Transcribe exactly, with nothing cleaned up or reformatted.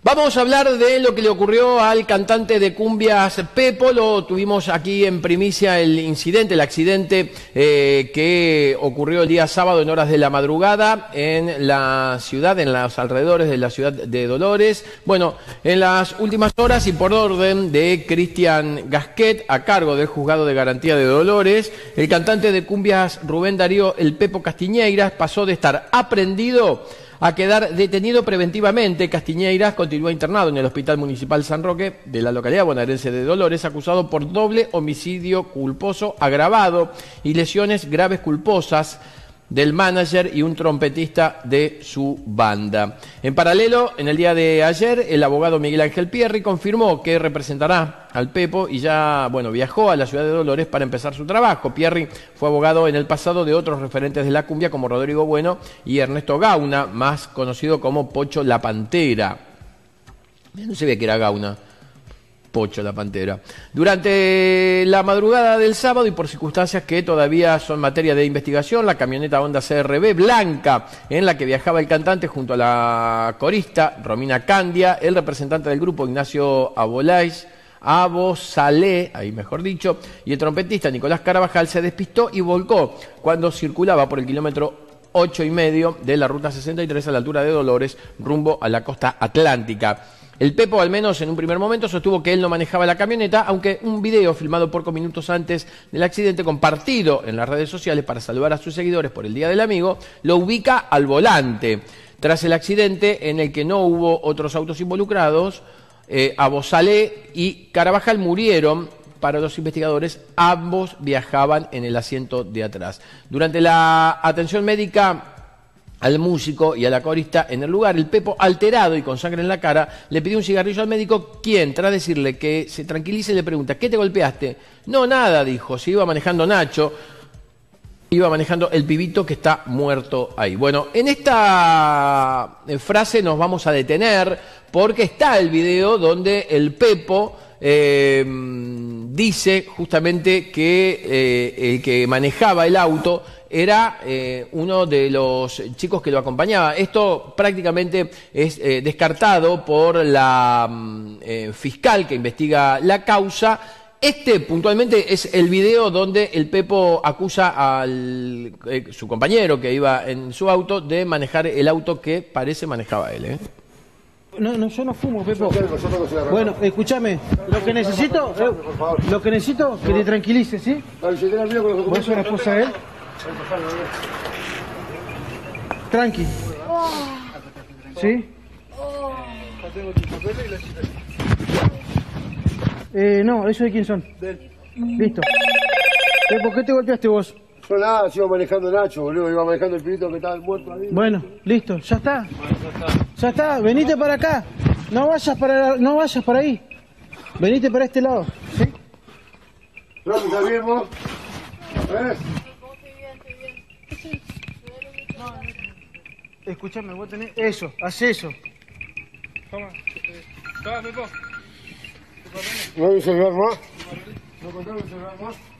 Vamos a hablar de lo que le ocurrió al cantante de cumbias Pepo. Lo tuvimos aquí en primicia, el incidente, el accidente eh, que ocurrió el día sábado en horas de la madrugada en la ciudad, en los alrededores de la ciudad de Dolores. Bueno, en las últimas horas y por orden de Cristian Gasquet, a cargo del Juzgado de Garantía de Dolores, el cantante de cumbias Rubén Darío El Pepo Castiñeiras pasó de estar aprehendido a quedar detenido preventivamente. Castiñeiras continúa internado en el Hospital Municipal San Roque de la localidad bonaerense de Dolores, acusado por doble homicidio culposo agravado y lesiones graves culposas del manager y un trompetista de su banda. En paralelo, en el día de ayer, el abogado Miguel Ángel Pierri confirmó que representará al Pepo y ya, bueno, viajó a la ciudad de Dolores para empezar su trabajo. Pierri fue abogado en el pasado de otros referentes de la cumbia como Rodrigo Bueno y Ernesto Gauna, más conocido como Pocho la Pantera. No se ve que era Gauna. Pocho la Pantera. Durante la madrugada del sábado y por circunstancias que todavía son materia de investigación, la camioneta Honda C R V blanca en la que viajaba el cantante junto a la corista Romina Candia, el representante del grupo Ignacio Abolais, Abosalé, ahí mejor dicho, y el trompetista Nicolás Carabajal se despistó y volcó cuando circulaba por el kilómetro ocho y medio de la ruta sesenta y tres a la altura de Dolores, rumbo a la costa atlántica. El Pepo, al menos en un primer momento, sostuvo que él no manejaba la camioneta, aunque un video filmado pocos minutos antes del accidente, compartido en las redes sociales para saludar a sus seguidores por el Día del Amigo, lo ubica al volante. Tras el accidente, en el que no hubo otros autos involucrados, eh, Abosalé y Carabajal murieron. Para los investigadores, ambos viajaban en el asiento de atrás. Durante la atención médica al músico y a la corista en el lugar, el Pepo, alterado y con sangre en la cara, le pidió un cigarrillo al médico, quien, tras decirle que se tranquilice, le pregunta: ¿qué te golpeaste? No, nada, dijo, se iba manejando Nacho, iba manejando el pibito que está muerto ahí. Bueno, en esta frase nos vamos a detener porque está el video donde el Pepo eh, dice justamente que eh, el que manejaba el auto era eh, uno de los chicos que lo acompañaba. Esto prácticamente es eh, descartado por la eh, fiscal que investiga la causa. Este puntualmente es el video donde el Pepo acusa al eh, su compañero que iba en su auto de manejar el auto que parece manejaba él, ¿eh? No, no, yo no fumo, Pepo. Bueno, escúchame, lo que necesito, eh, lo que necesito, que te tranquilices, ¿sí? ¿Vos sos la esposa de él? Tranqui. ¿Sí? Eh, no, ¿eso de quién son? Listo. ¿Por qué te golpeaste vos? Yo nada, sigo manejando Nacho, boludo, iba manejando el pibito que estaba muerto ahí. Bueno, listo, ya está. Ya está, venite para acá. No vayas para, no vayas para ahí. Venite para este lado, ¿sí? No, ¿está bien vos? ¿Eh? Escuchame, vos tenés eso, haz eso. Toma, toma, Pepo. ¿No hay un celular más? ¿No contaron un celular más?